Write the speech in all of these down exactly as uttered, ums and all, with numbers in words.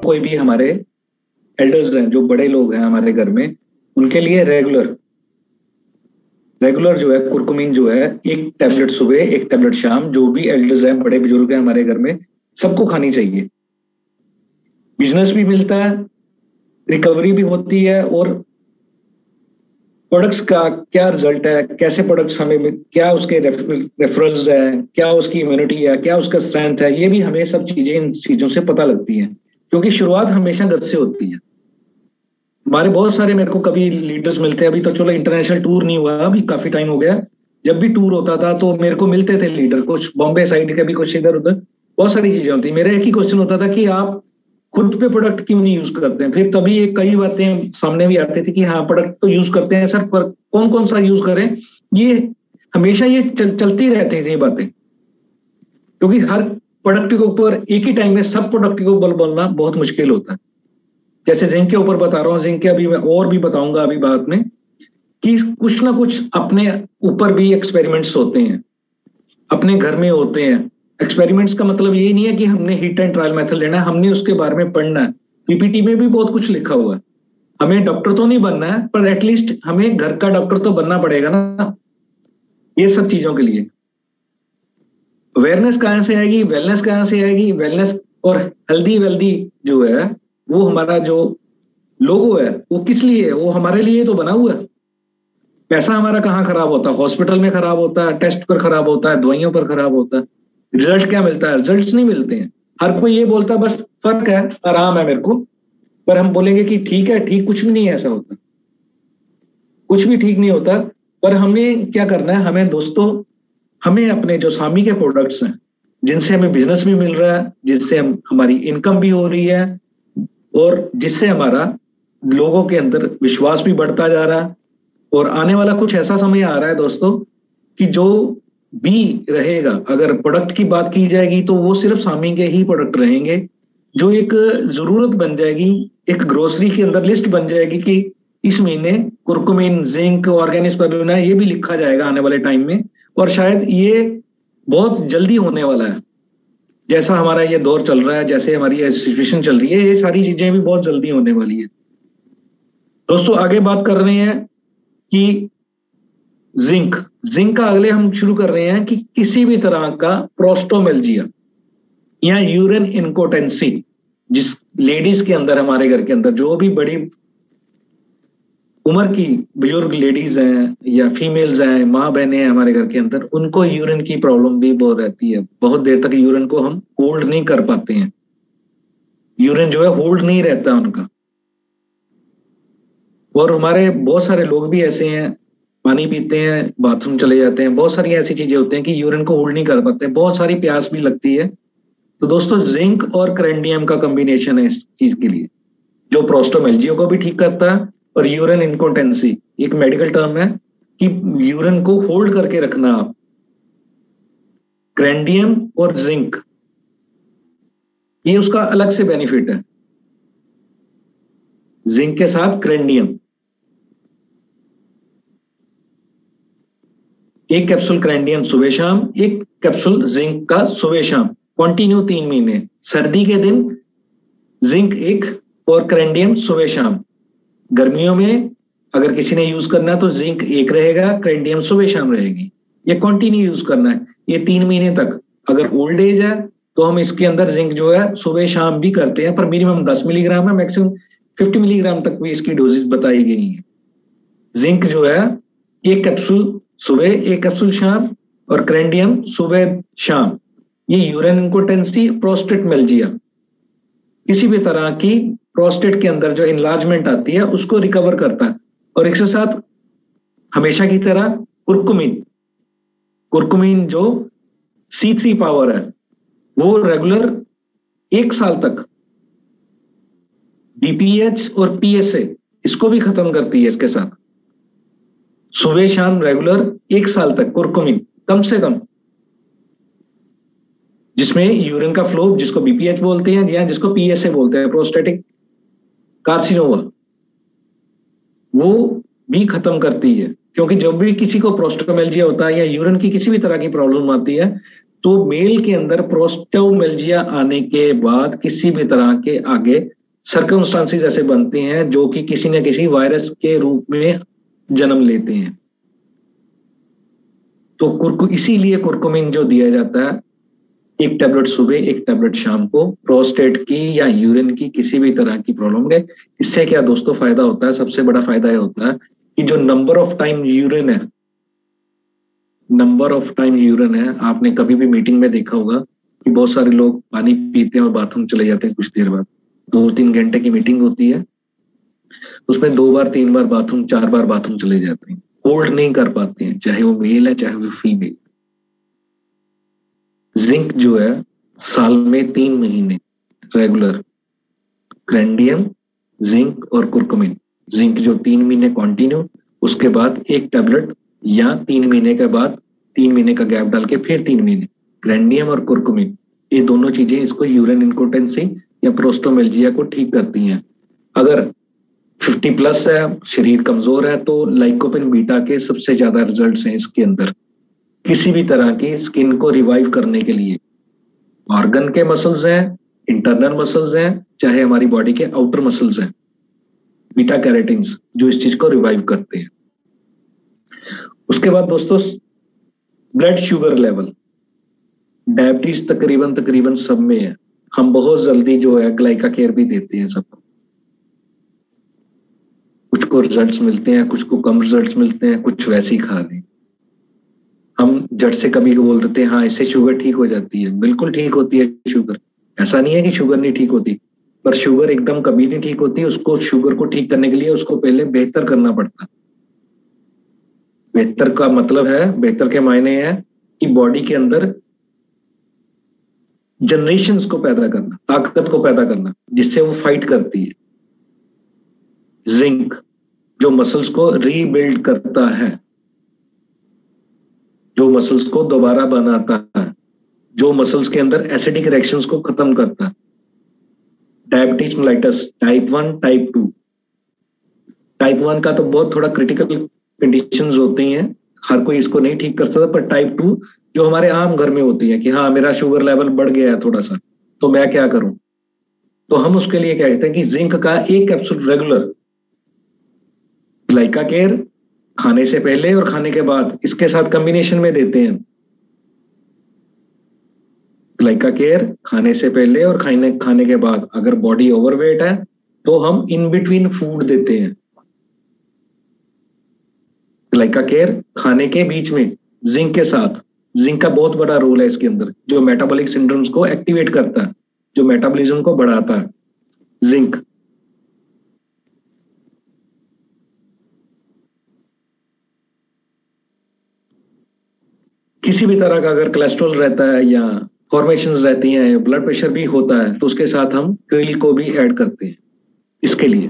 कोई भी हमारे एल्डर्स हैं, जो बड़े लोग हैं हमारे घर में, उनके लिए रेगुलर रेगुलर जो है कुरकुमीन जो है, एक टैबलेट सुबह एक टैबलेट शाम, जो भी एल्डर्स हैं, बड़े बुजुर्ग हैं हमारे घर में, सबको खानी चाहिए। बिजनेस भी मिलता है, रिकवरी भी होती है, और प्रोडक्ट्स का क्या रिजल्ट है, कैसे प्रोडक्ट्स हमें, क्या उसके रेफरल्स है, क्या उसकी इम्यूनिटी है, क्या उसका स्ट्रेंथ है, ये भी हमें सब चीजें इन चीजों से पता लगती हैं, क्योंकि शुरुआत हमेशा घर से होती है। हमारे बहुत सारे मेरे को कभी लीडर्स मिलते हैं, अभी तो चलो इंटरनेशनल टूर नहीं हुआ, अभी काफी टाइम हो गया। जब भी टूर होता था तो मेरे को मिलते थे लीडर, कुछ बॉम्बे साइड के भी, कुछ इधर उधर, बहुत सारी चीजें होती। मेरा एक ही क्वेश्चन होता था कि आप खुद पे प्रोडक्ट क्यों नहीं यूज करते हैं? फिर तभी एक कई बातें सामने भी आती थी कि हाँ प्रोडक्ट तो यूज करते हैं सर, पर कौन कौन सा यूज करें, ये हमेशा ये चल, चलती रहती थी बातें, क्योंकि हर प्रोडक्ट के ऊपर एक ही टाइम में सब प्रोडक्ट के ऊपर बोलना बहुत मुश्किल होता है। जैसे जिंक के ऊपर बता रहा हूँ, जिंक के अभी मैं और भी बताऊंगा अभी बाद में, कि कुछ ना कुछ अपने ऊपर भी एक्सपेरिमेंट्स होते हैं, अपने घर में होते हैं। एक्सपेरिमेंट्स का मतलब यही नहीं है कि हमने हिट एंड ट्रायल मेथड लेना है, हमने उसके बारे में पढ़ना है। पीपीटी में भी बहुत कुछ लिखा हुआ है। हमें डॉक्टर तो नहीं बनना है, पर एटलीस्ट हमें घर का डॉक्टर तो बनना पड़ेगा ना, ये सब चीजों के लिए। अवेयरनेस कहां से आएगी, वेलनेस कहां से आएगी? वेलनेस और हेल्दी वेल्दी जो है, वो हमारा जो लोगो है वो किस लिए है? वो हमारे लिए तो बना हुआ है। पैसा हमारा कहाँ खराब होता है? हॉस्पिटल में खराब होता है, टेस्ट पर खराब होता है, दवाइयों पर खराब होता है। रिजल्ट क्या मिलता है? रिजल्ट्स नहीं मिलते हैं। हर कोई ये बोलता है बस फर्क है, आराम है मेरे को, पर हम बोलेंगे कि ठीक है, ठीक कुछ भी नहीं ऐसा होता, कुछ भी ठीक नहीं होता। पर हमें क्या करना है? हमें दोस्तों, हमें अपने जो स्वामी के प्रोडक्ट्स हैं, जिनसे हमें बिजनेस भी मिल रहा है, जिससे हम हमारी इनकम भी हो रही है, और जिससे हमारा लोगों के अंदर विश्वास भी बढ़ता जा रहा है, और आने वाला कुछ ऐसा समय आ रहा है दोस्तों कि जो भी रहेगा, अगर प्रोडक्ट की बात की जाएगी तो वो सिर्फ स्वामी के ही प्रोडक्ट रहेंगे, जो एक जरूरत बन जाएगी, एक ग्रोसरी के अंदर लिस्ट बन जाएगी कि इस महीने कुरकुमिन, जिंक, ऑर्गेनिक स्पिरुलिना, ये भी लिखा जाएगा आने वाले टाइम में। और शायद ये बहुत जल्दी होने वाला है, जैसा हमारा ये दौर चल रहा है, जैसे हमारी ये सिचुएशन चल रही है, ये सारी चीजें भी बहुत जल्दी होने वाली है। दोस्तों आगे बात कर रहे हैं कि जिंक जिंक का अगले हम शुरू कर रहे हैं कि किसी भी तरह का प्रोस्टोमेल्जिया या यूरिन इनकोटेंसी, जिस लेडीज के अंदर, हमारे घर के अंदर जो भी बड़ी उम्र की बुजुर्ग लेडीज हैं या फीमेल्स हैं, माँ बहनें हैं हमारे घर के अंदर, उनको यूरिन की प्रॉब्लम भी बहुत रहती है। बहुत देर तक यूरिन को हम होल्ड नहीं कर पाते हैं, यूरिन जो है होल्ड नहीं रहता उनका। और हमारे बहुत सारे लोग भी ऐसे हैं, पानी पीते हैं, बाथरूम चले जाते हैं, बहुत सारी ऐसी चीजें होती हैं कि यूरिन को होल्ड नहीं कर पाते, बहुत सारी प्यास भी लगती है। तो दोस्तों जिंक और कैरेंडियम का कॉम्बिनेशन है इस चीज के लिए, जो प्रोस्टोमेल्जिया को भी ठीक करता है, और यूरिन इनकोटेंसी एक मेडिकल टर्म है कि यूरिन को होल्ड करके रखना आप। कैरेंडियम और जिंक, ये उसका अलग से बेनिफिट है, जिंक के साथ कैरेंडियम। एक कैप्सूल कैरेंडियम सुबह शाम, एक कैप्सूल जिंक का सुबह शाम, कंटिन्यू तीन महीने। सर्दी के दिन जिंक एक और कैरेंडियम सुबह शाम। गर्मियों में अगर किसी ने यूज करना है तो जिंक एक रहेगा, कैरेंडियम सुबह शाम रहेगी। ये कंटिन्यू यूज करना है, ये तीन महीने तक। अगर ओल्ड एज है तो हम इसके अंदर जिंक जो है सुबह शाम भी करते हैं, पर मिनिमम दस मिलीग्राम है, मैक्सिमम पचास मिलीग्राम तक भी इसकी डोजेज बताई गई है। जिंक जो है एक कैप्सूल सुबह, एक कैप्सूल शाम, और कैरेंडियम सुबह शाम। ये यूरिन इनकोटेंसी, प्रोस्टेट मेल्जिया, किसी भी तरह की प्रोस्टेट के अंदर जो इनलार्जमेंट आती है उसको रिकवर करता है। और इसके साथ हमेशा की तरह कुरकुमिन कुरकुमिन जो सी थ्री पावर है, वो रेगुलर एक साल तक बीपीएच और पीएसए इसको भी खत्म करती है। इसके साथ सुबह शाम रेगुलर एक साल तक कुरकुमिन कम से कम, जिसमें यूरिन का फ्लो, जिसको बीपीएच बोलते हैं या जिसको पीएसए बोलते हैं, प्रोस्टेटिक कार्सिनोमा, वो भी खत्म करती है। क्योंकि जब भी किसी को प्रोस्टोमेल्जिया होता है या यूरिन की किसी भी तरह की प्रॉब्लम आती है, तो मेल के अंदर प्रोस्टोमेल्जिया आने के बाद किसी भी तरह के आगे सर्कमस्टांसेस ऐसे बनते हैं जो कि किसी न किसी वायरस के रूप में जन्म लेते हैं। तो कुर्कु इसीलिए कुर्कुमिन जो दिया जाता है, एक टैबलेट सुबह एक टैबलेट शाम को, प्रोस्टेट की या यूरिन की किसी भी तरह की प्रॉब्लम है। इससे क्या दोस्तों फायदा होता है? सबसे बड़ा फायदा यह होता है कि जो नंबर ऑफ टाइम यूरिन है, नंबर ऑफ टाइम यूरिन है, आपने कभी भी मीटिंग में देखा होगा कि बहुत सारे लोग पानी पीते हैं और बाथरूम चले जाते हैं कुछ देर बाद। दो तीन घंटे की मीटिंग होती है, उसमें दो बार तीन बार बाथरूम चार बार बाथरूम चले जाते हैं, होल्ड नहीं कर पाते हैं, चाहे वो मेल है चाहे वो फीमेल। जिंक जो है साल में तीन महीने रेगुलर, ग्रैंडियम, जिंक और कुर्कुमिन। जिंक जो तीन महीने कॉन्टिन्यू, उसके बाद एक टैबलेट, या तीन महीने के बाद तीन महीने का गैप डाल के फिर तीन महीने, ग्रैंडियम और कुर्कुमिन। ये दोनों चीजें इसको यूरिन इनकॉन्टिनेंसी या प्रोस्टोमेल्जिया को ठीक करती हैं। अगर पचास प्लस है, शरीर कमजोर है, तो लाइकोपिन बीटा के सबसे ज्यादा रिजल्ट्स हैं इसके अंदर, किसी भी तरह की स्किन को रिवाइव करने के लिए। ऑर्गन के मसल्स हैं, इंटरनल मसल्स हैं, चाहे हमारी बॉडी के आउटर मसल्स हैं, बीटा कैरोटीन्स जो इस चीज को रिवाइव करते हैं। उसके बाद दोस्तों ब्लड शुगर लेवल, डायबिटीज तकरीबन तकरीबन सब में है। हम बहुत जल्दी जो है ग्लाइका केयर भी देते हैं सबको, कुछ को रिजल्ट्स मिलते हैं, कुछ को कम रिजल्ट्स मिलते हैं, कुछ वैसे ही खा लें। हम झट से कभी बोल देते हैं हाँ इससे शुगर ठीक हो जाती है, बिल्कुल ठीक होती है शुगर। ऐसा नहीं है कि शुगर नहीं ठीक होती, पर शुगर एकदम कभी नहीं ठीक होती। उसको शुगर को ठीक करने के लिए उसको पहले बेहतर करना पड़ता है। बेहतर का मतलब है, बेहतर के मायने है कि बॉडी के अंदर जनरेशंस को पैदा करना, ताकत को पैदा करना, जिससे वो फाइट करती है। जिंक जो मसल्स को रीबिल्ड करता है, जो मसल्स को दोबारा बनाता है, जो मसल्स के अंदर एसिडिक रिएक्शंस को खत्म करता है। Diabetes mellitus type one, type two. Type one का तो बहुत थोड़ा क्रिटिकल कंडीशंस होती हैं, हर कोई इसको नहीं ठीक कर सकता, पर टाइप टू जो हमारे आम घर में होती है कि हाँ मेरा शुगर लेवल बढ़ गया है थोड़ा सा, तो मैं क्या करूं? तो हम उसके लिए क्या कहते हैं कि जिंक का एक कैप्सूल रेगुलर, ग्लाइका केयर खाने से पहले और खाने के बाद, इसके साथ कॉम्बिनेशन में देते हैं। ग्लाइका केयर खाने से पहले और खाने खाने के बाद। अगर बॉडी ओवरवेट है तो हम इन बिटवीन फूड देते हैं। ग्लाइका केयर खाने के बीच में जिंक के साथ। जिंक का बहुत बड़ा रोल है इसके अंदर, जो मेटाबॉलिक सिंड्रोम्स को एक्टिवेट करता है, जो मेटाबॉलिज्म को बढ़ाता है। जिंक किसी भी तरह का अगर कोलेस्ट्रॉल रहता है या फॉर्मेशंस रहती हैं, ब्लड प्रेशर भी होता है, तो उसके साथ हम क्रिल को भी ऐड करते हैं इसके लिए।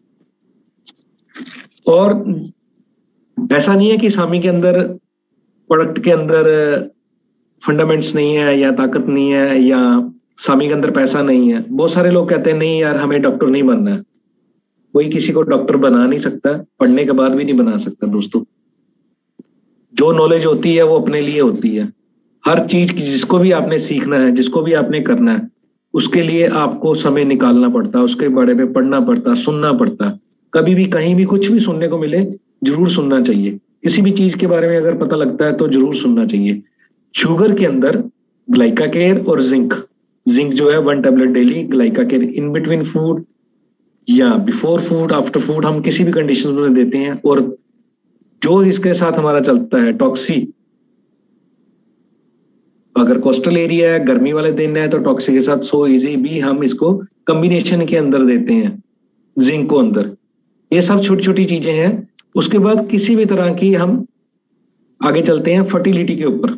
और ऐसा नहीं है कि सामी के अंदर, प्रोडक्ट के अंदर फंडामेंट्स नहीं है या ताकत नहीं है या सामी के अंदर पैसा नहीं है। बहुत सारे लोग कहते हैं नहीं यार हमें डॉक्टर नहीं बनना है। कोई किसी को डॉक्टर बना नहीं सकता, पढ़ने के बाद भी नहीं बना सकता दोस्तों। जो नॉलेज होती है वो अपने लिए होती है। हर चीज जिसको भी आपने सीखना है, जिसको भी आपने करना है, उसके लिए आपको समय निकालना पड़ता है, उसके बारे में पढ़ना पड़ता, सुनना पड़ता। कभी भी कहीं भी कुछ भी सुनने को मिले जरूर सुनना चाहिए। किसी भी चीज के बारे में अगर पता लगता है तो जरूर सुनना चाहिए। शुगर के अंदर ग्लाइका केयर और जिंक, जिंक जो है one tablet daily, Glyca care in between food या बिफोर फूड, आफ्टर फूड, हम किसी भी कंडीशन में देते हैं। और जो इसके साथ हमारा चलता है टॉक्सी, अगर कोस्टल एरिया है, गर्मी वाले दिन है, तो टॉक्सी के साथ सो इजी भी हम इसको कॉम्बिनेशन के अंदर देते हैं, जिंक को अंदर। ये सब छोटी छोटी चीजें हैं। उसके बाद किसी भी तरह की हम आगे चलते हैं फर्टिलिटी के ऊपर,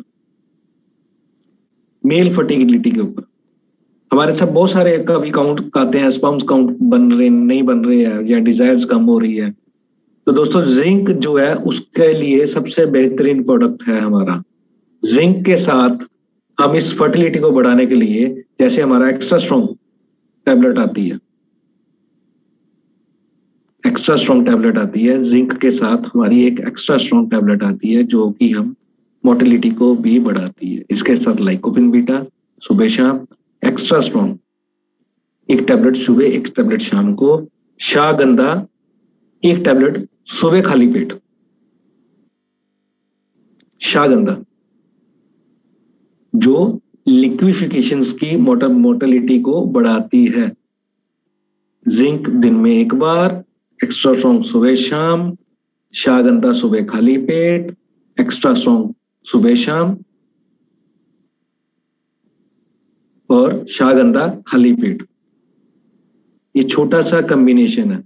मेल फर्टिलिटी के ऊपर। हमारे सब बहुत सारे कभी काउंट आते हैं, स्पर्म्स काउंट बन रहे नहीं बन रहे हैं, या डिजायर्स कम हो रही है। तो दोस्तों जिंक जो है उसके लिए सबसे बेहतरीन प्रोडक्ट है हमारा। जिंक के साथ हम इस फर्टिलिटी को बढ़ाने के लिए, जैसे हमारा एक्स्ट्रा स्ट्रॉन्ग टैबलेट आती है, एक्स्ट्रा स्ट्रॉन्ग टैबलेट आती है, जिंक के साथ हमारी एक एक्स्ट्रा स्ट्रॉन्ग टैबलेट आती है जो कि हम मोटिलिटी को भी बढ़ाती है। इसके साथ लाइकोपिन बीटा सुबह शाम एक्स्ट्रा स्ट्रॉन्ग। एक टैबलेट सुबह, एक टैबलेट शाम को। शाहगंधा एक टैबलेट सुबह खाली पेट। शाहगंधा जो लिक्विफिकेशंस की मोटर मोर्टेलिटी को बढ़ाती है। जिंक दिन में एक बार, एक्स्ट्रा स्ट्रॉन्ग सुबह शाम। शाहगंधा सुबह खाली पेट, एक्स्ट्रा स्ट्रॉन्ग सुबह शाम, और शाहगंधा खाली पेट। ये छोटा सा कॉम्बिनेशन है।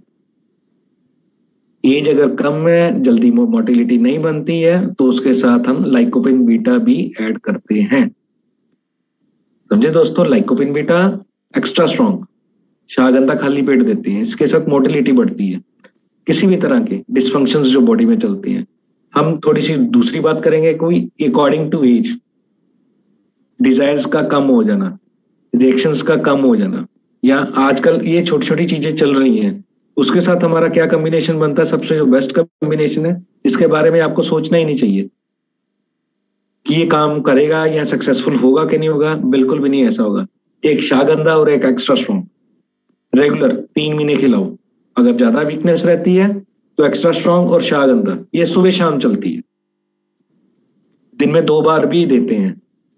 एज अगर कम है, जल्दी मोर्टेलिटी नहीं बनती है, तो उसके साथ हम लाइकोपिन बीटा भी ऐड करते हैं। समझे दोस्तों, लाइकोपिन बीटा एक्स्ट्रा स्ट्रॉन्ग, शाहगंधा खाली पेट देती है, इसके साथ मोर्टेलिटी बढ़ती है, किसी भी तरह के डिसफंक्शंस जो बॉडी में चलती हैं। हम थोड़ी सी दूसरी बात करेंगे, कोई अकॉर्डिंग टू एज, डिजायर्स का कम हो जाना, रिएक्शंस का कम हो जाना, या आजकल ये छोटी छोटी चीजें चल रही हैं, उसके साथ हमारा क्या कॉम्बिनेशन बनता है? सबसे जो बेस्ट कॉम्बिनेशन है, इसके बारे में आपको सोचना ही नहीं चाहिए कि ये काम करेगा या सक्सेसफुल होगा कि नहीं होगा। बिल्कुल भी नहीं ऐसा होगा। एक शाहगंधा और एक एक्स्ट्रा स्ट्रॉन्ग रेगुलर तीन महीने खिलाओ। अगर ज्यादा वीकनेस रहती है तो एक्स्ट्रा स्ट्रॉन्ग और शाहगंधा ये सुबह शाम चलती है, दिन में दो बार भी देते हैं।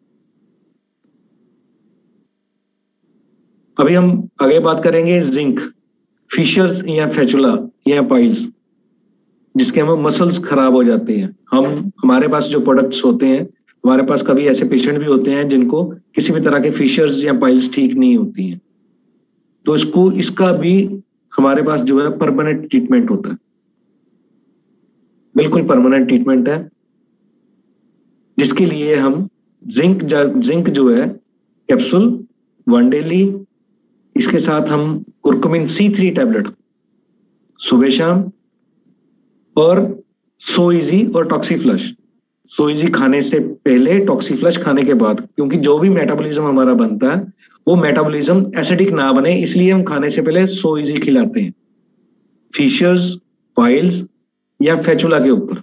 अभी हम आगे बात करेंगे जिंक, फिशर्स या फेचुला या पाइल्स, जिसके हम मसल्स खराब हो जाते हैं। हम हमारे पास जो प्रोडक्ट्स होते हैं, हमारे पास कभी ऐसे पेशेंट भी होते हैं जिनको किसी भी तरह के फिशर्स या पाइल्स ठीक नहीं होती हैं, तो इसको इसका भी हमारे पास जो है परमानेंट ट्रीटमेंट होता है। बिल्कुल परमानेंट ट्रीटमेंट है, जिसके लिए हम जिंक जिंक जो है कैप्सूल वन डेली, इसके साथ हम कुर्कुमिन सी थ्री टैबलेट सुबह शाम, और सोइजी और टॉक्सीफ्लश। सोइजी खाने से पहले, टॉक्सीफ्लश खाने के बाद, क्योंकि जो भी मेटाबॉलिज्म हमारा बनता है वो मेटाबॉलिज्म एसिडिक ना बने, इसलिए हम खाने से पहले सोइजी खिलाते हैं फिशर्स, पाइल्स या फेचुला के ऊपर।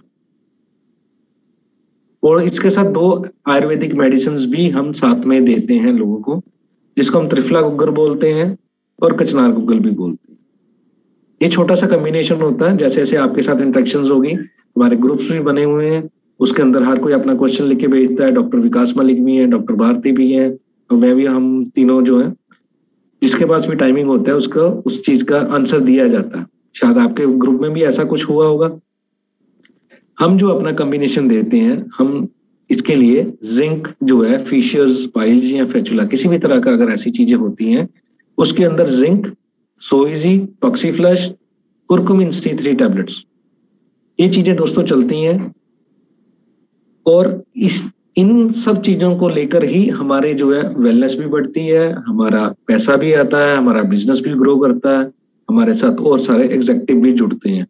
और इसके साथ दो आयुर्वेदिक मेडिसिन भी हम साथ में देते हैं लोगों को, जिसको हम त्रिफला गुग्गर बोलते हैं और कचनार गुग्गल भी बोलते हैं। ये छोटा सा कॉम्बिनेशन होता है। जैसे जैसे आपके साथ इंटरेक्शंस होगी, हमारे ग्रुप्स भी बने हुए हैं, उसके अंदर हर कोई अपना क्वेश्चन लिख के भेजता है। डॉक्टर विकास मलिक भी हैं, डॉक्टर भारती भी हैं, और मैं भी, हम तीनों जो है, जिसके पास भी टाइमिंग होता है उसका उस चीज का आंसर दिया जाता है। शायद आपके ग्रुप में भी ऐसा कुछ हुआ होगा। हम जो अपना कॉम्बिनेशन देते हैं, हम इसके लिए जिंक जो है फिशर्स, पाइल्स या फेचुला, किसी भी तरह का अगर ऐसी चीजें होती हैं, उसके अंदर जिंक, सोइजी, Toxiflush, curcumin C three tablets, ये चीजें दोस्तों चलती हैं। और इस इन सब चीजों को लेकर ही हमारे जो है वेलनेस भी बढ़ती है, हमारा पैसा भी आता है, हमारा बिजनेस भी ग्रो करता है, हमारे साथ और सारे एग्जीक्यूटिव भी जुड़ते हैं।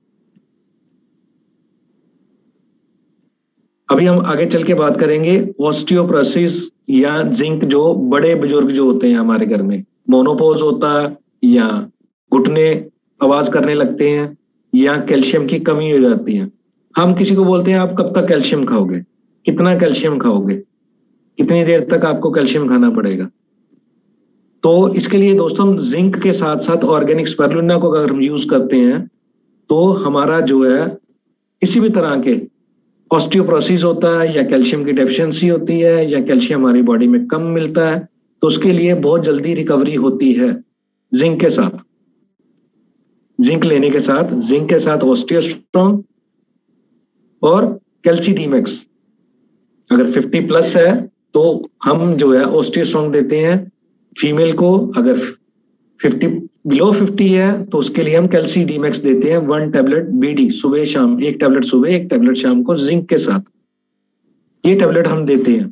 अभी हम आगे चल के बात करेंगे ऑस्टियोपोरोसिस या जिंक, जो बड़े बुजुर्ग जो होते हैं हमारे घर में, मोनोपोज होता है या घुटने आवाज करने लगते हैं या कैल्शियम की कमी हो जाती है। हम किसी को बोलते हैं आप कब तक कैल्शियम खाओगे, कितना कैल्शियम खाओगे, कितनी देर तक आपको कैल्शियम खाना पड़ेगा। तो इसके लिए दोस्तों हम जिंक के साथ साथ ऑर्गेनिक स्पारुलिना को अगर हम यूज करते हैं, तो हमारा जो है किसी भी तरह के ऑस्टियोपोरोसिस होता है या कैल्शियम की डेफिशिएंसी होती है या कैल्शियम हमारी बॉडी में कम मिलता है, तो उसके लिए बहुत जल्दी रिकवरी होती है जिंक के साथ। जिंक लेने के साथ, जिंक के साथ ऑस्टियोस्ट्रॉन्ग और कैल्सीडीमैक्स, अगर फिफ्टी प्लस है तो हम जो है ऑस्टियोस्ट्रॉन्ग देते हैं फीमेल को, अगर फिफ्टी बिलो फिफ्टी है तो उसके लिए हम कैल्सीडीमैक्स देते हैं वन टैबलेट बीडी सुबह शाम, एक टैबलेट सुबह एक टैबलेट शाम को जिंक के साथ, ये टैबलेट हम देते हैं।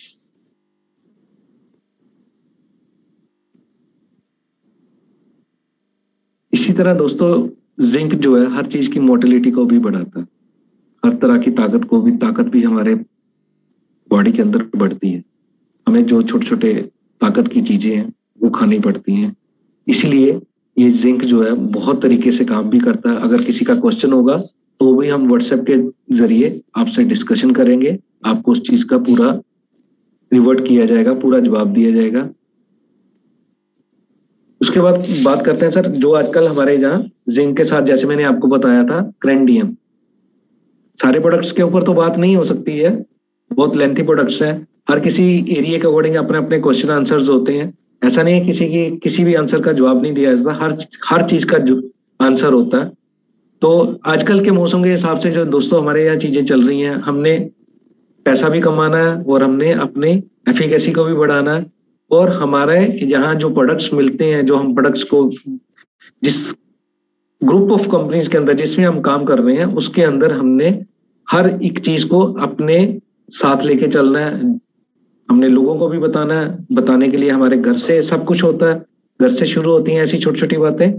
इसी तरह दोस्तों जिंक जो है हर चीज की मोटिलिटी को भी बढ़ाता है, हर तरह की ताकत को भी, ताकत भी हमारे बॉडी के अंदर बढ़ती है। हमें जो छोटे छोटे ताकत की चीजें हैं वो खानी पड़ती हैं, इसीलिए ये जिंक जो है बहुत तरीके से काम भी करता है। अगर किसी का क्वेश्चन होगा तो भी हम व्हाट्सएप के जरिए आपसे डिस्कशन करेंगे, आपको उस चीज का पूरा रिवर्ट किया जाएगा, पूरा जवाब दिया जाएगा। उसके बाद बात करते हैं सर, जो आजकल हमारे यहाँ जिंक के साथ, जैसे मैंने आपको बताया था, क्रेंडियम। सारे प्रोडक्ट्स के ऊपर तो बात नहीं हो सकती है, बहुत लेंथी प्रोडक्ट्स हैं, हर किसी एरिया के अकॉर्डिंग अपने अपने क्वेश्चन आंसर्स होते हैं। ऐसा नहीं है किसी की किसी भी आंसर का जवाब नहीं दिया जाता, हर हर चीज का आंसर होता है। तो आजकल के मौसम के हिसाब से जो दोस्तों हमारे यहाँ चीजें चल रही हैं, हमने पैसा भी कमाना है और हमने अपने एफिकेसी को भी बढ़ाना है, और हमारे यहाँ जो प्रोडक्ट्स मिलते हैं, जो हम प्रोडक्ट्स को जिस ग्रुप ऑफ कंपनीज के अंदर जिसमें हम काम कर रहे हैं, उसके अंदर हमने हर एक चीज को अपने साथ लेके चलना है। हमने लोगों को भी बताना है, बताने के लिए हमारे घर से सब कुछ होता है, घर से शुरू होती हैं ऐसी छोटी छोटी बातें।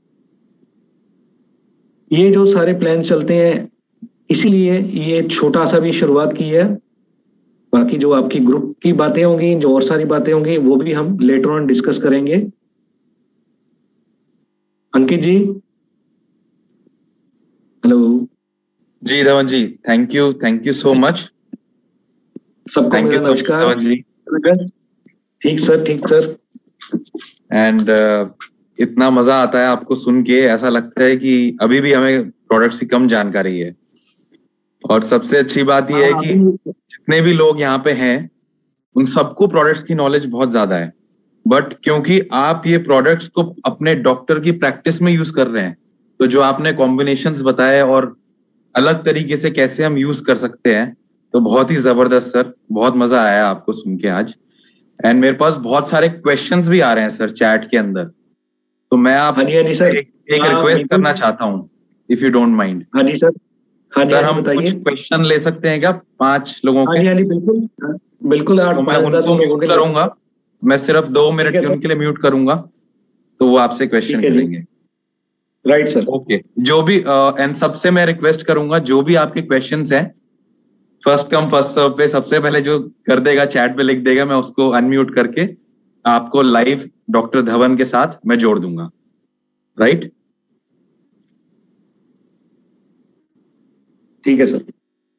ये जो सारे प्लान चलते हैं, इसीलिए ये छोटा सा भी शुरुआत की है। बाकी जो आपकी ग्रुप की बातें होंगी, जो और सारी बातें होंगी, वो भी हम लेटर ऑन डिस्कस करेंगे। Ankit ji, hello ji. Dhawan ji, thank you thank you so much. सबको मेरा नमस्कार जी। ठीक सर, ठीक सर। एंड uh, इतना मजा आता है आपको सुन के, ऐसा लगता है कि अभी भी हमें प्रोडक्ट्स की कम जानकारी है। और सबसे अच्छी बात यह है कि जितने भी लोग यहाँ पे हैं उन सबको प्रोडक्ट्स की नॉलेज बहुत ज्यादा है, बट क्योंकि आप ये प्रोडक्ट्स को अपने डॉक्टर की प्रैक्टिस में यूज कर रहे हैं, तो जो आपने कॉम्बिनेशंस बताए और अलग तरीके से कैसे हम यूज कर सकते हैं, तो बहुत ही जबरदस्त सर, बहुत मजा आया आपको सुन के आज। एंड मेरे पास बहुत सारे क्वेश्चंस भी आ रहे हैं सर चैट के अंदर, तो मैं आप हाँ जी, हाँ जी सर, एक, एक रिक्वेस्ट करना चाहता हूँ, इफ यू डोंट माइंड। हाँ जी सर, हाँ जी सर हम कुछ क्वेश्चन ले सकते हैं क्या, पांच लोगों के? हाँ जी, हाँ जी, बिल्कुल बिल्कुल। तो मैं उनको म्यूट करूंगा, मैं सिर्फ दो मिनट उनके लिए म्यूट करूंगा, तो वो आपसे क्वेश्चन करेंगे। Right sir, okay. जो भी एंड uh, सबसे मैं रिक्वेस्ट करूंगा, जो भी आपके क्वेश्चंस हैं, फर्स्ट कम फर्स्ट सर्व पे सबसे पहले जो कर देगा चैट पे लिख देगा, मैं उसको अनम्यूट करके आपको लाइव डॉक्टर धवन के साथ मैं जोड़ दूंगा। राइट, ठीक है सर।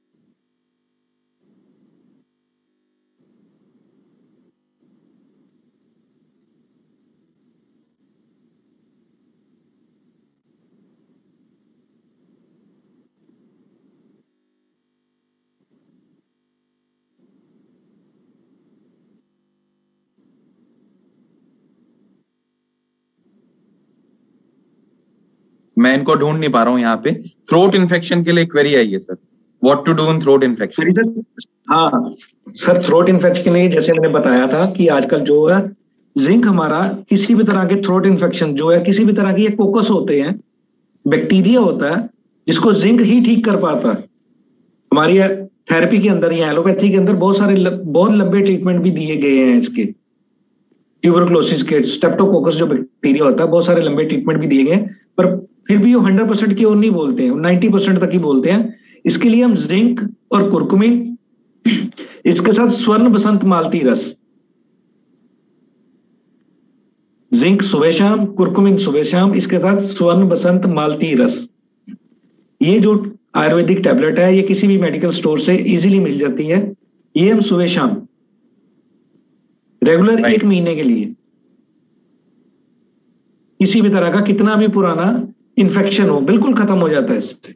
मैं इनको ढूंढ नहीं पा रहा हूँ यहाँ पे। थ्रोट इन्फेक्शन के लिए क्वेरी आई है sir, what to do in throat infection. हाँ सर, थ्रोट इन्फेक्शन के लिए जैसे मैंने बताया था कि आजकल जो है जिंक हमारा किसी भी तरह के थ्रोट इन्फेक्शन जो है, किसी भी तरह की कोकस होते हैं, बैक्टीरिया होता है जिसको जिंक ही ठीक कर पाता है। हमारी थेरेपी के अंदर या एलोपैथी के अंदर बहुत सारे ल, बहुत लंबे ट्रीटमेंट भी दिए गए हैं इसके। ट्यूबरक्लोसिस के, स्ट्रेप्टोकोकस जो बैक्टीरिया होता है, बहुत सारे लंबे ट्रीटमेंट भी दिए गए, पर फिर भी वो हंड्रेड परसेंट की ओर नहीं बोलते हैं, नाइन्टी परसेंट तक ही बोलते हैं। इसके लिए हम जिंक और कुर्कुमिन, इसके साथ स्वर्ण बसंत मालती रस, जिंक सुबह शाम, कुर्कुमिन सुबह शाम, इसके साथ स्वर्ण बसंत मालती रस, ये जो आयुर्वेदिक टैबलेट है, ये किसी भी मेडिकल स्टोर से इजीली मिल जाती है। ये हम सुबह शाम रेगुलर एक महीने के लिए, किसी भी तरह का कितना भी पुराना इन्फेक्शन हो, बिल्कुल खत्म हो जाता है इससे।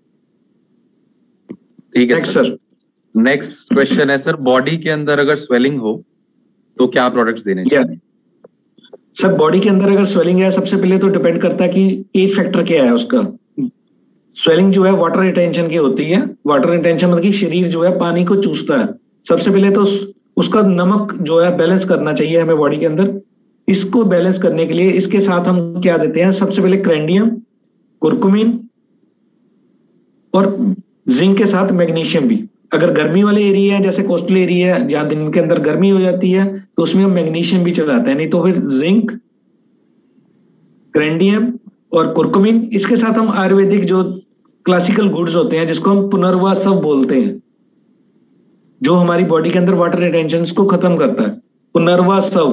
ठीक है सर। नेक्स्ट क्वेश्चन है सर, बॉडी के अंदर अगर स्वेलिंग हो तो क्या प्रोडक्ट्स देने चाहिए? सर बॉडी के अंदर अगर स्वेलिंग है, सबसे पहले तो डिपेंड करता है कि एज फैक्टर क्या है उसका। स्वेलिंग जो है वाटर रिटेंशन की होती है। वाटर रिटेंशन मतलब कि शरीर जो है पानी को चूसता है। सबसे पहले तो उसका नमक जो है बैलेंस करना चाहिए हमें बॉडी के अंदर। इसको बैलेंस करने के लिए इसके साथ हम क्या देते हैं, सबसे पहले क्रेंडियम, कुर्कुमिन और जिंक के साथ मैग्नीशियम भी। अगर गर्मी वाले एरिया है, जैसे कोस्टल एरिया है जहां दिन के अंदर गर्मी हो जाती है, तो उसमें हम मैग्नीशियम भी चलाते हैं। नहीं तो फिर जिंक, क्रेंडियम और कुर्कुमिन, इसके साथ हम आयुर्वेदिक जो क्लासिकल गुड्स होते हैं जिसको हम पुनर्वासव बोलते हैं, जो हमारी बॉडी के अंदर वाटर रिटेंशन को खत्म करता है। पुनर्वासव,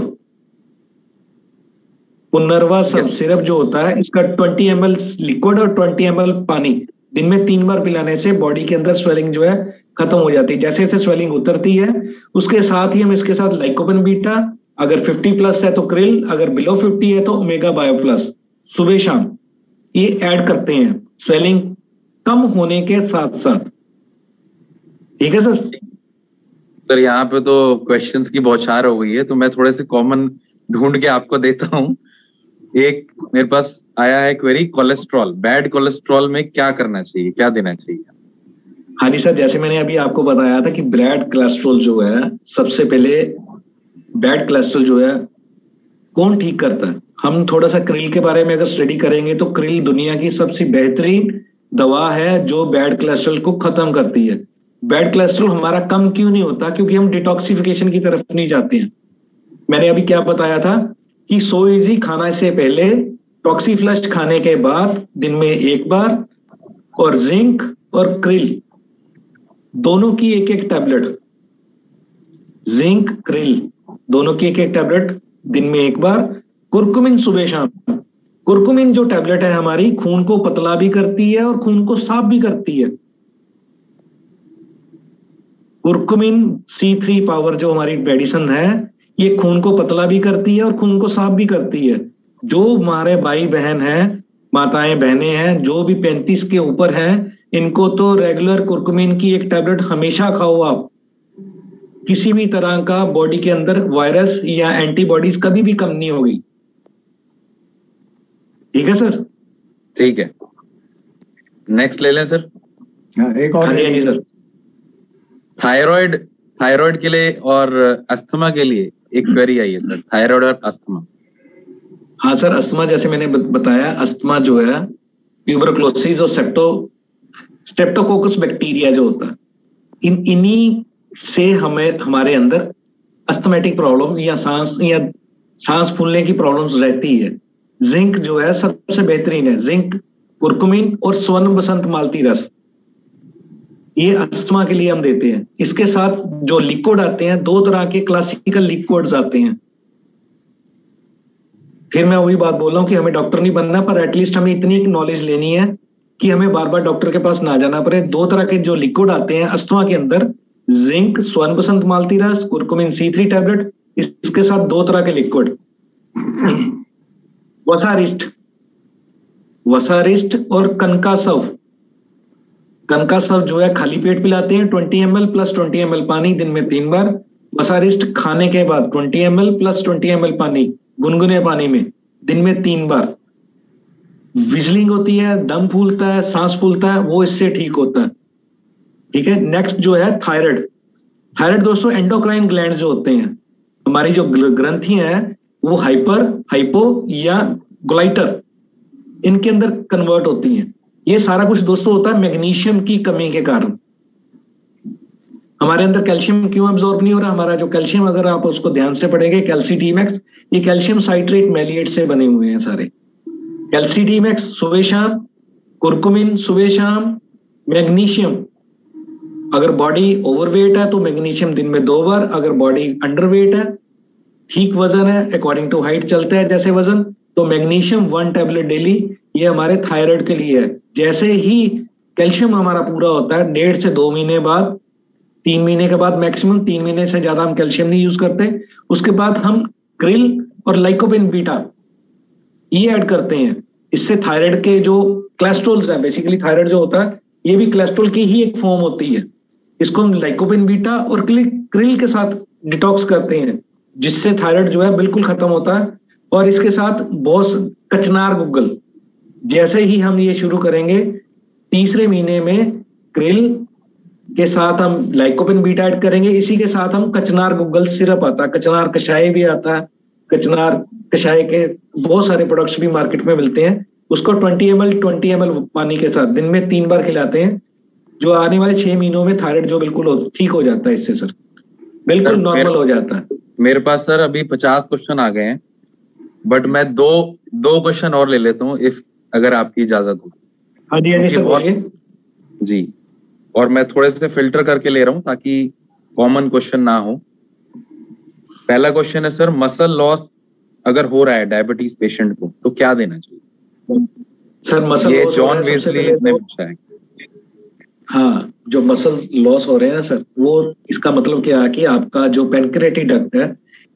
पुनर्वासव सिरप जो होता है, इसका ट्वेंटी एम एल लिक्विड और ट्वेंटी एम एल पानी दिन में तीन बार पिलाने से बॉडी के अंदर स्वेलिंग जो है खत्म हो जाती है। जैसे जैसे स्वेलिंग उतरती है, उसके साथ ही हम इसके साथ लाइकोपेन बीटा अगर फिफ्टी प्लस है तो क्रिल, अगर बिलो फिफ्टी है तो ओमेगा बायो प्लस सुबह शाम ये ऐड करते हैं स्वेलिंग कम होने के साथ साथ। ठीक है सर। सर यहाँ पे तो क्वेश्चंस की बौछार हो गई है, तो मैं थोड़े से कॉमन ढूंढ के आपको देता हूँ। एक मेरे पास आया है क्वेरी, कोलेस्ट्रॉल, बैड कोलेस्ट्रॉल में क्या करना चाहिए, क्या देना चाहिए? हाँ जी सर, जैसे मैंने अभी आपको बताया था कि बैड कोलेस्ट्रॉल जो है, सबसे पहले बैड कोलेस्ट्रॉल जो है कौन ठीक करता है? हम थोड़ा सा क्रिल के बारे में अगर स्टडी करेंगे तो क्रिल दुनिया की सबसे बेहतरीन दवा है जो बैड कोलेस्ट्रॉल को खत्म करती है। बैड कोलेस्ट्रॉल हमारा कम क्यों नहीं होता? क्योंकि हम डिटॉक्सिफिकेशन की तरफ नहीं जाते हैं। मैंने अभी क्या बताया था कि सो इजी खाना से पहले, टॉक्सीफ्लश खाने के बाद दिन में एक बार, और जिंक और क्रिल दोनों की एक एक टैबलेट, जिंक क्रिल दोनों की एक एक टैबलेट दिन में एक बार, कुरकुमिन सुबह शाम। कुरकुमिन जो टैबलेट है हमारी खून को पतला भी करती है और खून को साफ भी करती है। कुरकुमिन सी थ्री पावर जो हमारी मेडिसिन है, ये खून को पतला भी करती है और खून को साफ भी करती है। जो हमारे भाई बहन हैं, माताएं बहनें हैं, जो भी पैंतीस के ऊपर हैं, इनको तो रेगुलर कुरकुमिन की एक टैबलेट हमेशा खाओ आप। किसी भी तरह का बॉडी के अंदर वायरस या एंटीबॉडीज कभी भी कम नहीं होगी। ठीक है सर। ठीक है, नेक्स्ट ले लें सर। एक और नहीं सर, थायराइड, थायराइड के लिए और अस्थमा के लिए एक क्वेरी आई है सर, थायराइड और अस्थमा। हाँ सर, अस्थमा जैसे मैंने बताया, अस्थमा जो है ट्यूबरक्लोसिस और सेप्टो स्ट्रेप्टोकोकस बैक्टीरिया जो होता है, इन इन्हीं से हमें हमारे अंदर अस्थमेटिक प्रॉब्लम या सांस या सांस फूलने की प्रॉब्लम्स रहती है। जिंक जो है सबसे बेहतरीन है, जिंक, कुरकुमिन और स्वर्ण बसंत मालती रस, ये अस्थमा के लिए हम देते हैं। इसके साथ जो लिक्विड आते हैं, दो तरह के क्लासिकल लिक्विड्स आते हैं। फिर मैं वही बात बोल रहा हूँ कि हमें डॉक्टर नहीं बनना, पर एटलीस्ट हमें इतनी नॉलेज लेनी है कि हमें बार बार डॉक्टर के पास ना जाना पड़े। दो तरह के जो लिक्विड आते हैं अस्थमा के अंदर, जिंक स्वर्ण बसंत मालती रस, कुरकुमिन सी थ्री टैबलेट, इसके साथ दो तरह के लिक्विड, वसारिस्ट वसारिस्ट और कनकासव। कनकासव जो है खाली पेट पिलाते हैं twenty M L plus twenty M L पानी दिन में तीन बार। वसारिस्ट खाने के बाद twenty M L plus twenty M L पानी गुनगुने पानी में दिन में तीन बार। विजलिंग होती है, दम फूलता है, सांस फूलता है, वो इससे ठीक होता है। ठीक है। नेक्स्ट जो है थायराइड। थायराइड दोस्तों एंडोक्राइन ग्लैंड जो होते हैं, हमारी जो ग्रंथियां हैं, वो हाइपर, हाइपो या ग्लाइटर, इनके अंदर कन्वर्ट होती हैं। ये सारा कुछ दोस्तों होता है मैग्नीशियम की कमी के कारण। हमारे अंदर कैल्शियम क्यों अब्सॉर्ब नहीं हो रहा? हमारा जो कैल्शियम, अगर आप उसको ध्यान से पढ़ेंगे, कैल्सीडीमैक्स, ये कैल्शियम साइट्रेट मैलिएट से बने हुए हैं सारे। कैल्सीडीमैक्स सुबह शाम, कुरकुमिन सुबह शाम, मैग्नीशियम, अगर बॉडी ओवरवेट है तो मैग्नीशियम दिन में दो बार, अगर बॉडी अंडरवेट है, ठीक वजन है, अकॉर्डिंग टू हाइट चलता है जैसे वजन, तो मैग्नीशियम वन टैबलेट डेली, ये हमारे थायराइड के लिए है। जैसे ही कैल्शियम हमारा पूरा होता है, डेढ़ से दो महीने बाद, तीन महीने के बाद मैक्सिमम, तीन महीने से ज्यादा हम कैल्शियम नहीं यूज करते, उसके बाद हम क्रिल और लाइकोपिन बीटा ये ऐड करते हैं। इससे थायराइड के जो कोलेस्ट्रॉल्स है, बेसिकली थायराइड जो होता है ये भी कोलेस्ट्रॉल की ही एक फॉर्म होती है। इसको हम लाइकोपिन बीटा और क्रिल के साथ डिटॉक्स करते हैं, जिससे थायराइड जो है बिल्कुल खत्म होता है। और इसके साथ बहुत कचनार गुग्गल, जैसे ही हम ये शुरू करेंगे, तीसरे महीने में क्रिल के साथ हम लाइकोपिन बीटा ऐड करेंगे, इसी के साथ हम कचनार गुग्गल सिरप आता है, कचनार कषाय भी आता है, कचनार कषाय के बहुत सारे प्रोडक्ट्स भी मार्केट में मिलते हैं, उसको twenty M L twenty M L पानी के साथ दिन में तीन बार खिलाते हैं, जो आने वाले छह महीनों में थायराइड जो बिल्कुल ठीक हो जाता है इससे सर, बिल्कुल नॉर्मल हो जाता है। मेरे पास सर अभी पचास क्वेश्चन आ गए हैं, बट मैं दो दो क्वेश्चन और ले लेता हूँ, इफ अगर आपकी इजाजत हो। हाँ जी, हाँ जी सर बोलिए। जी, और मैं थोड़े से फिल्टर करके ले रहा हूँ ताकि कॉमन क्वेश्चन ना हो। पहला क्वेश्चन है सर, मसल लॉस अगर हो रहा है डायबिटीज पेशेंट को तो क्या देना चाहिए? सर मसल ये जॉन वेस्ली ने पूछा है। हाँ, जो मसल लॉस हो रहे हैं सर, वो इसका मतलब क्या है कि आपका जो पेनक्रियाटिक डक्ट है,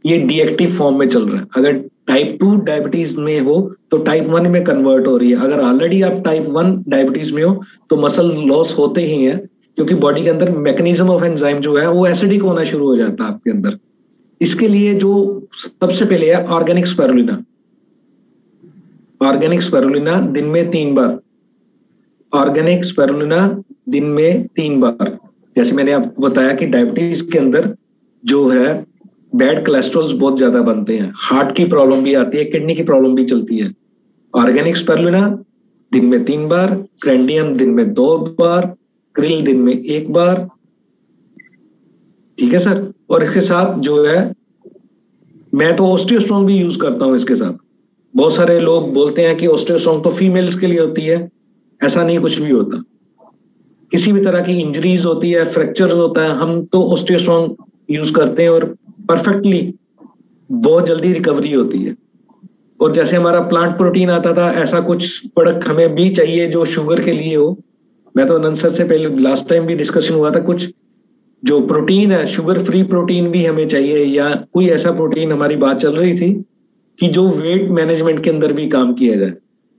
ये डीएक्टिव फॉर्म में चल रहा है। अगर टाइप टू डायबिटीज में हो तो टाइप वन में कन्वर्ट हो रही है। अगर ऑलरेडी आप टाइप वन डायबिटीज में हो तो मसल लॉस होते ही है, क्योंकि बॉडी के अंदर मैकेनिज्म ऑफ एंजाइम जो है वो एसिडिक होना शुरू हो जाता है आपके अंदर। इसके लिए जो सबसे पहले है ऑर्गेनिक स्पाइरुलिना। ऑर्गेनिक स्पाइरुलिना दिन में तीन बार, ऑर्गेनिक स्पाइरुलिना दिन में तीन बार। जैसे मैंने आपको बताया कि डायबिटीज के अंदर जो है बैड कोलेस्ट्रॉल्स बहुत ज्यादा बनते हैं, हार्ट की प्रॉब्लम भी आती है, किडनी की प्रॉब्लम भी चलती है। ऑर्गेनिक स्पाइरुलिना दिन में तीन बार, क्रैंडियम दिन में दो बार, क्रिल दिन में एक बार। ठीक है सर। और इसके साथ जो है मैं तो ऑस्टियोस्ट्रॉन्ग भी यूज करता हूं इसके साथ। बहुत सारे लोग बोलते हैं कि ऑस्टियोस्ट्रॉन्ग तो फीमेल्स के लिए होती है, ऐसा नहीं कुछ भी होता। किसी भी तरह की इंजरीज होती है, फ्रैक्चर होता है, हम तो ऑस्टियोस्ट्रॉन्ग यूज करते हैं और परफेक्टली बहुत जल्दी रिकवरी होती है। और जैसे हमारा प्लांट प्रोटीन आता था, ऐसा कुछ प्रोडक्ट हमें भी चाहिए जो शुगर के लिए हो। मैं तो अनंत सर से पहले लास्ट टाइम भी डिस्कशन हुआ था, कुछ जो प्रोटीन है शुगर फ्री प्रोटीन भी हमें चाहिए, या कोई ऐसा प्रोटीन हमारी बात चल रही थी कि जो वेट मैनेजमेंट के अंदर भी काम किया जाए।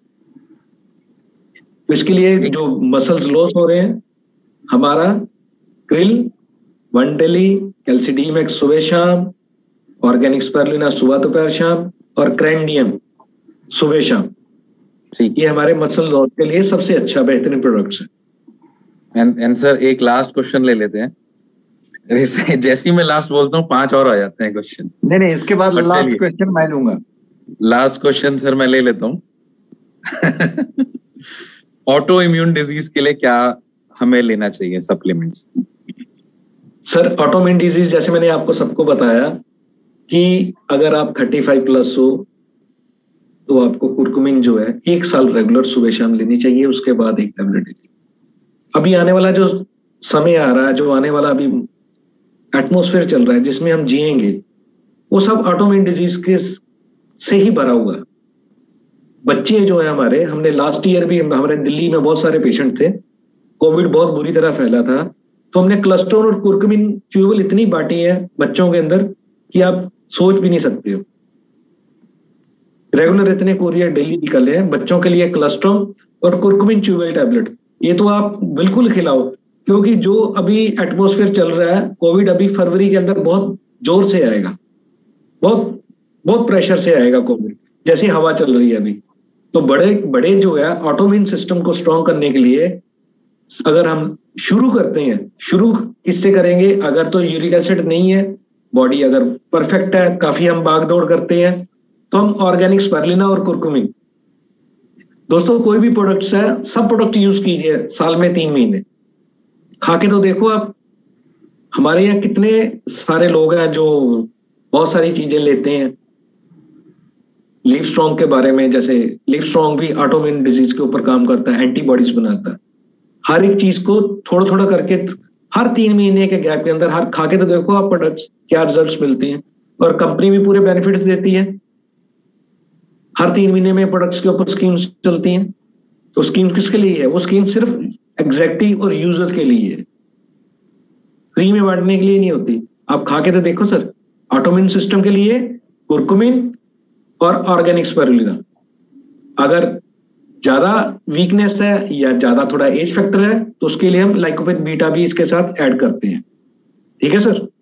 तो इसके लिए जो मसल्स लॉस हो रहे हैं, हमारा क्रिल वन डेली, कैल्सीडीमैक्स सुबह शाम, ऑर्गेनिक स्पाइरुलिना सुबह दोपहर शाम, और क्रैंडियम सुबह शाम, ये हमारे मसल लॉस के लिए सबसे अच्छा बेहतरीन प्रोडक्ट्स है। एंड एंड सर एक लास्ट क्वेश्चन ले लेते हैं। जैसे ही मैं लास्ट बोलता हूँ पांच और आ जाते हैं क्वेश्चन। नहीं नहीं, इसके बाद लास्ट क्वेश्चन मैं लूंगा। लास्ट क्वेश्चन सर मैं ले लेता हूँ। ऑटो इम्यून डिजीज के लिए क्या हमें लेना चाहिए supplements? Sir auto immune disease जैसे मैंने आपको सबको बताया कि अगर आप पैंतीस प्लस हो तो आपको कुर्कुमिन जो है एक साल रेगुलर सुबह शाम लेनी चाहिए, उसके बाद एक टैबलेट। अभी आने वाला जो समय आ रहा है, जो आने वाला अभी एटमॉस्फेयर चल रहा है जिसमें हम जिएंगे, वो सब ऑटो इम्यून डिजीज के से ही भरा हुआ है। बच्चे जो है हमारे, हमने लास्ट ईयर भी हमारे दिल्ली में बहुत सारे पेशेंट थे, कोविड बहुत बुरी तरह फैला था, तो हमने क्लस्टोन और कुर्कुमिन च्यूबल इतनी बांटी है बच्चों के अंदर कि आप सोच भी नहीं सकते हो। रेगुलर इतने कोरियर डेली निकले हैं बच्चों के लिए, क्लस्ट्रोम और कुर्कुमिन च्यूबल टैबलेट। ये तो आप बिल्कुल खिलाओ, क्योंकि जो अभी एटमॉस्फेयर चल रहा है, कोविड अभी फरवरी के अंदर बहुत जोर से आएगा, बहुत बहुत प्रेशर से आएगा कोविड, जैसी हवा चल रही है अभी। तो बड़े बड़े जो है ऑटोइम्यून सिस्टम को स्ट्रॉन्ग करने के लिए अगर हम शुरू करते हैं, शुरू किससे करेंगे? अगर तो यूरिक एसिड नहीं है, बॉडी अगर परफेक्ट है, काफी हम भाग दौड़ करते हैं, तो हम ऑर्गेनिक स्पाइरुलिना और कुर्कुमिन, दोस्तों कोई भी प्रोडक्ट्स है, सब प्रोडक्ट यूज कीजिए साल में तीन महीने, खा के तो देखो आप। हमारे यहाँ कितने सारे लोग हैं जो बहुत सारी चीजें लेते हैं लिव स्ट्रॉन्ग के बारे में, जैसे लिव स्ट्रॉन्ग भी ऑटोइम्यून डिजीज के ऊपर काम करता है, एंटीबॉडीज बनाता है। हर एक चीज को थोड़ा थोड़ा करके हर तीन महीने के गैप के अंदर हर खा के तो देखो आप प्रोडक्ट्स क्या रिजल्ट्स मिलते हैं, और कंपनी भी पूरे बेनिफिट्स देती है। हर तीन महीने में प्रोडक्ट्स के ऊपर स्कीम्स चलती हैं। तो स्कीम्स किसके लिए है? वो स्कीम सिर्फ एग्जेक्टिव और यूजर्स के लिए है, फ्री में बांटने के लिए नहीं होती। आप खा के तो देखो सर, ऑटोइम्यून सिस्टम के लिए कुर्कुमिन और ऑर्गेनिक स्पाइरुलिना। अगर ज्यादा वीकनेस है या ज्यादा थोड़ा एज फैक्टर है तो उसके लिए हम लाइकोपेन बीटा भी इसके साथ ऐड करते हैं। ठीक है सर।